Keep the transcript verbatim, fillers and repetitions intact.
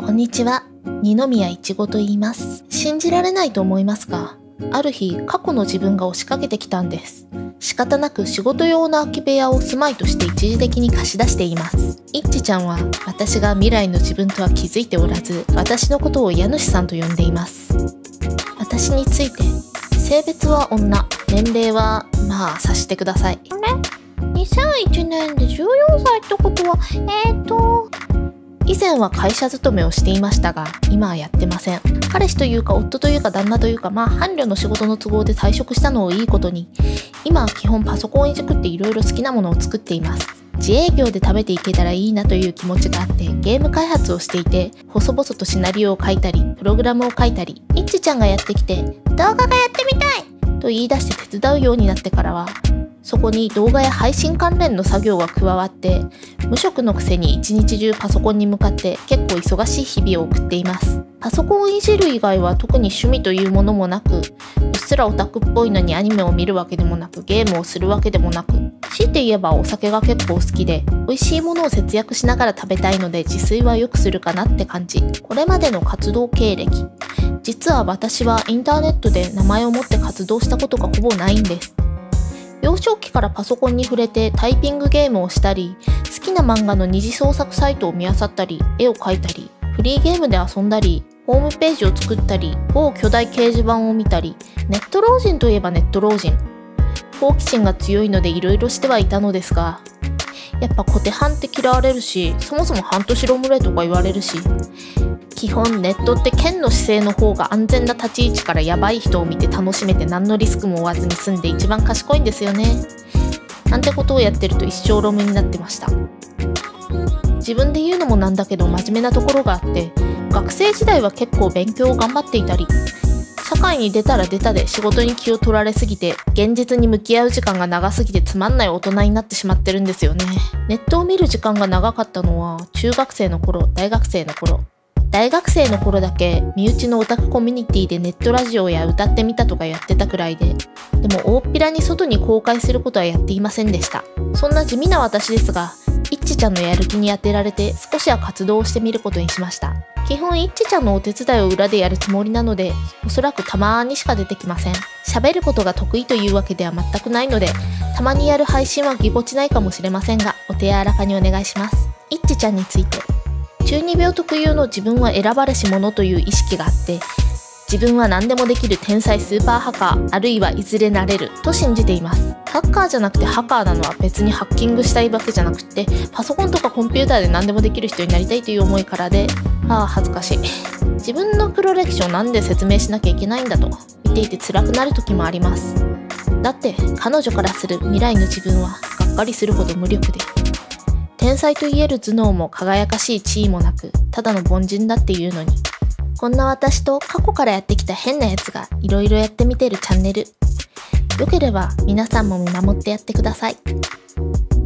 こんにちは、二宮いちごと言います。信じられないと思いますが、ある日、過去の自分が押しかけてきたんです。仕方なく仕事用の空き部屋を住まいとして一時的に貸し出しています。いっちちゃんは、私が未来の自分とは気づいておらず、私のことを家主さんと呼んでいます。私について、性別は女、年齢は、まあ、察してください。あれ ?にせんいちねんでじゅうよんさいってことは、えーと、以前は会社勤めをしていましたが、今はやってません。彼氏というか夫というか旦那というか、まあ伴侶の仕事の都合で退職したのをいいことに、今は基本パソコンいじくっていろいろ好きなものを作っています。自営業で食べていけたらいいなという気持ちがあってゲーム開発をしていて、細々とシナリオを書いたり、プログラムを書いたり、いっちちゃんがやってきて、動画がやってみたいと言い出して手伝うようになってからは、そこに動画や配信関連の作業が加わって、無職のくせに一日中パソコンに向かって結構忙しい日々を送っています。パソコンをいじる以外は特に趣味というものもなく、うっすらオタクっぽいのにアニメを見るわけでもなく、ゲームをするわけでもなく、強いて言えばお酒が結構好きで、美味しいものを節約しながら食べたいので自炊はよくするかなって感じ。これまでの活動経歴。実は私はインターネットで名前を持って活動したことがほぼないんです。幼少期からパソコンに触れてタイピングゲームをしたり、好きな漫画の二次創作サイトを見漁ったり、絵を描いたり、フリーゲームで遊んだり、ホームページを作ったり、某巨大掲示板を見たり、ネット老人といえばネット老人。好奇心が強いのでいろいろしてはいたのですが、やっぱ小手半って嫌われるし、そもそも半年ロムレとか言われるし、基本ネットって剣の姿勢の方が安全な立ち位置からヤバい人を見て楽しめて何のリスクも負わずに済んで一番賢いんですよね。なんてことをやってると一生ロムになってました。自分で言うのもなんだけど真面目なところがあって、学生時代は結構勉強を頑張っていたり、社会に出たら出たで仕事に気を取られすぎて、現実に向き合う時間が長すぎてつまんない大人になってしまってるんですよね。ネットを見る時間が長かったのは中学生の頃、大学生の頃。大学生の頃だけ身内のオタクコミュニティでネットラジオや歌ってみたとかやってたくらいで、でも大っぴらに外に公開することはやっていませんでした。そんな地味な私ですが、いっちちゃんのやる気に当てられて少しは活動をしてみることにしました。基本いっちちゃんのお手伝いを裏でやるつもりなので、おそらくたまーにしか出てきません。喋ることが得意というわけでは全くないので、たまにやる配信はぎこちないかもしれませんが、お手柔らかにお願いします。いっちちゃんについて。中二病特有の自分は選ばれし者という意識があって、自分は何でもできる天才スーパーハッカー、あるいはいずれなれると信じています。ハッカーじゃなくてハッカーなのは別にハッキングしたいわけじゃなくて、パソコンとかコンピューターで何でもできる人になりたいという思いからで、ああ恥ずかしい。自分の黒歴史をなんで説明しなきゃいけないんだと、見ていて辛くなる時もあります。だって彼女からする未来の自分はがっかりするほど無力で、天才と言える頭脳も輝かしい地位もなく、ただの凡人だっていうのに。こんな私と過去からやってきた変なやつがいろいろやってみてるチャンネル。よければ皆さんも見守ってやってください。